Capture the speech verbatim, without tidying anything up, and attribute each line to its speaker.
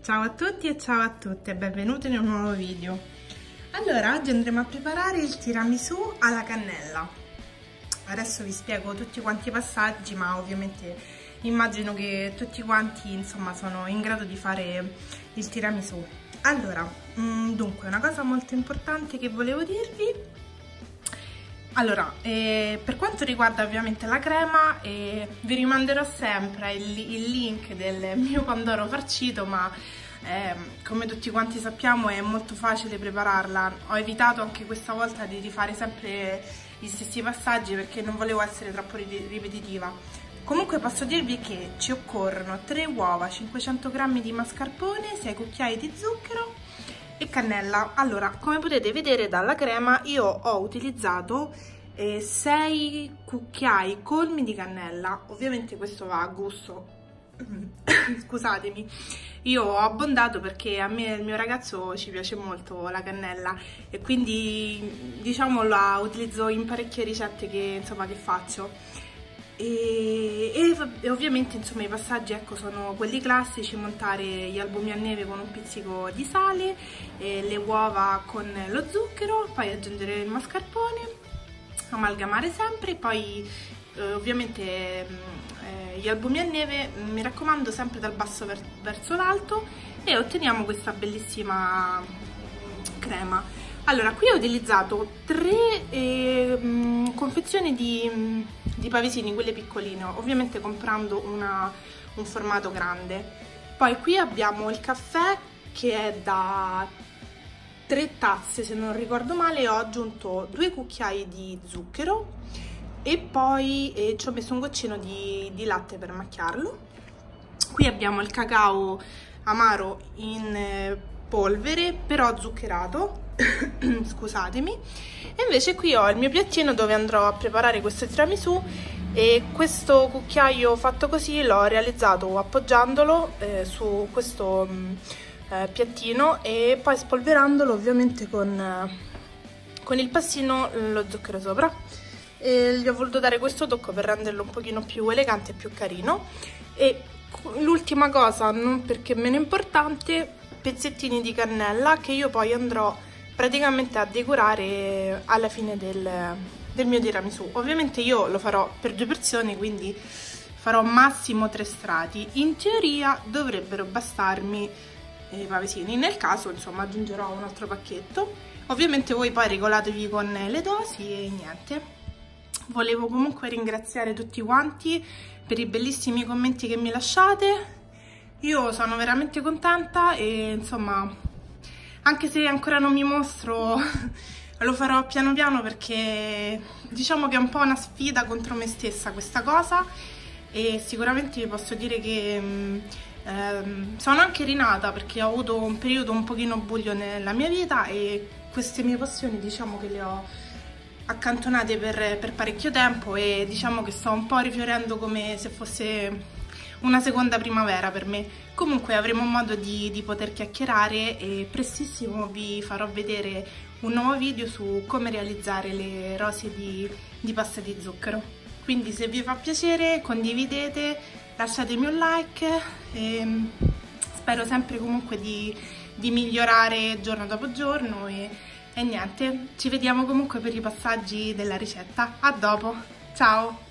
Speaker 1: Ciao a tutti e ciao a tutte, benvenuti in un nuovo video. Allora, oggi andremo a preparare il tiramisù alla cannella. Adesso vi spiego tutti quanti i passaggi, ma ovviamente immagino che tutti quanti, insomma, sono in grado di fare il tiramisù. Allora, dunque, una cosa molto importante che volevo dirvi. Allora, eh, per quanto riguarda ovviamente la crema, eh, vi rimanderò sempre il, il link del mio pandoro farcito, ma eh, come tutti quanti sappiamo è molto facile prepararla. Ho evitato anche questa volta di rifare sempre gli stessi passaggi perché non volevo essere troppo ripetitiva. Comunque posso dirvi che ci occorrono tre uova, cinquecento grammi di mascarpone, sei cucchiai di zucchero e cannella. Allora, come potete vedere dalla crema io ho utilizzato eh, sei cucchiai colmi di cannella. Ovviamente questo va a gusto, scusatemi, io ho abbondato perché a me e al mio ragazzo ci piace molto la cannella e quindi diciamo la utilizzo in parecchie ricette che, insomma, che faccio. E, e, e ovviamente, insomma, i passaggi, ecco, sono quelli classici: montare gli albumi a neve con un pizzico di sale, e le uova con lo zucchero, poi aggiungere il mascarpone, amalgamare sempre, poi eh, ovviamente eh, gli albumi a neve, mi raccomando, sempre dal basso ver verso l'alto, e otteniamo questa bellissima crema. Allora, qui ho utilizzato tre eh, mh, confezioni di, mh, di pavesini, quelle piccoline, ovviamente comprando una, un formato grande. Poi qui abbiamo il caffè che è da tre tazze, se non ricordo male. Ho aggiunto due cucchiai di zucchero e poi eh, ci ho messo un goccino di, di latte per macchiarlo. Qui abbiamo il cacao amaro in eh, polvere, però zuccherato, scusatemi. E invece qui ho il mio piattino dove andrò a preparare questo tiramisù, e questo cucchiaio fatto così l'ho realizzato appoggiandolo eh, su questo mh, eh, piattino e poi spolverandolo ovviamente con, eh, con il passino lo zucchero sopra. E gli ho voluto dare questo tocco per renderlo un pochino più elegante e più carino. E l'ultima cosa, non perché meno importante, pezzettini di cannella che io poi andrò praticamente a decorare alla fine del, del mio tiramisù. Ovviamente io lo farò per due persone, quindi farò massimo tre strati. In teoria dovrebbero bastarmi i pavesini, nel caso, insomma, aggiungerò un altro pacchetto. Ovviamente voi poi regolatevi con le dosi e niente. Volevo comunque ringraziare tutti quanti per i bellissimi commenti che mi lasciate. Io sono veramente contenta e, insomma, anche se ancora non mi mostro, lo farò piano piano perché diciamo che è un po' una sfida contro me stessa questa cosa, e sicuramente vi posso dire che ehm, sono anche rinata perché ho avuto un periodo un pochino buio nella mia vita e queste mie passioni, diciamo che le ho accantonate per, per parecchio tempo, e diciamo che sto un po' rifiorendo come se fosse una seconda primavera per me. Comunque avremo modo di, di poter chiacchierare e prestissimo vi farò vedere un nuovo video su come realizzare le rosee di, di pasta di zucchero. Quindi se vi fa piacere condividete, lasciatemi un like e spero sempre comunque di, di migliorare giorno dopo giorno e, e niente, ci vediamo comunque per i passaggi della ricetta. A dopo, ciao!